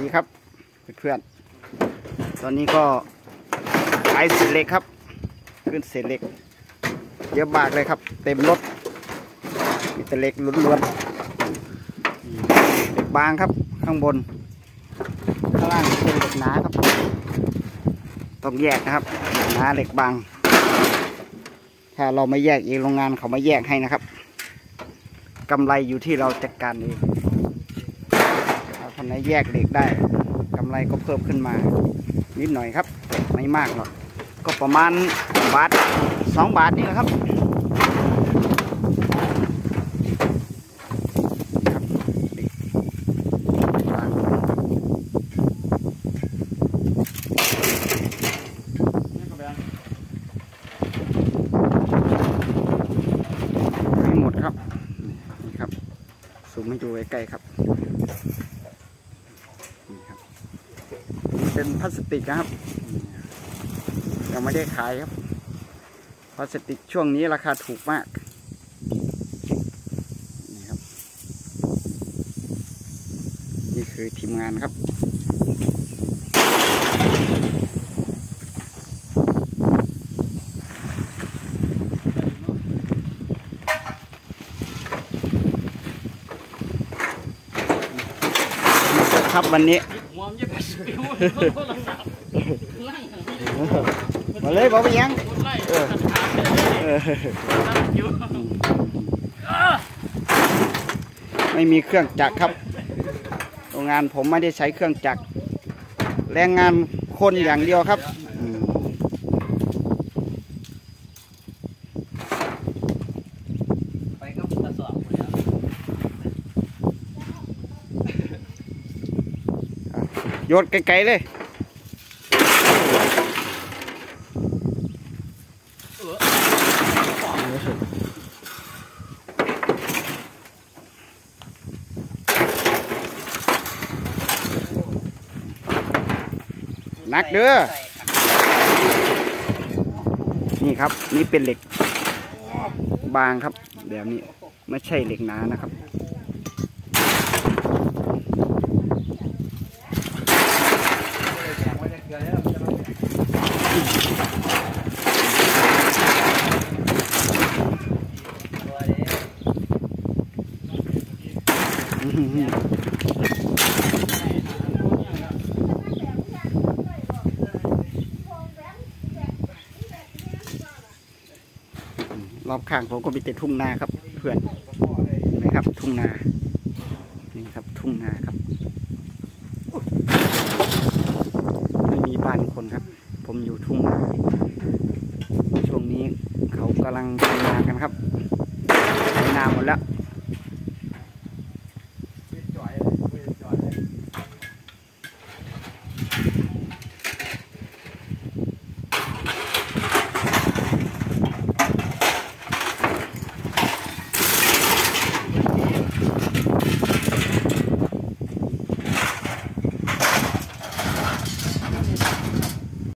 ดีครับเพื่อนๆตอนนี้ก็ขายเศษเหล็กครับขึ้นเศษเหล็กเยอะมากเลยครับเต็มรถมีแต่เหล็กล้วนๆเหล็กบางครับข้างบนข้างล่างเป็นเหล็กหนาครับต้องแยกนะครับเหล็กหนาเหล็กบางถ้าเราไม่แยกเองโรงงานเขาไม่แยกให้นะครับกำไรอยู่ที่เราจัดการเองถ้าคนไหนแยกเหล็กได้กำไรก็เพิ่มขึ้นมานิดหน่อยครับไม่มากหรอกก็ประมาณบาท2 บาทนี่แหละครับให้หมดครับนี่ครับซูมให้ดูใกล้ๆครับนี่ครับเป็นพลาสติกนะครับยังไม่ได้ขายครับพลาสติกช่วงนี้ราคาถูกมากนี่ครับนี่คือทีมงานครับครับวันนี้มาเลยบอกไปยังไม่มีเครื่องจักรครับโรงงานผมไม่ได้ใช้เครื่องจักรแรงงานคนอย่างเดียวครับโยนไกลๆเลยหนักเด้อนี่ครับนี่เป็นเหล็กบางครับแบบนี้ไม่ใช่เหล็กหนานะครับรอบข้างผมก็มีแต่ทุ่งนาครับเพื่อนนะครับทุ่งนานี่ครับทุ่งนาครับไม่มีบ้านคนครับผมอยู่ทุ่งนาช่วงนี้เขากำลังทำนากันครับทำนาหมดแล้ว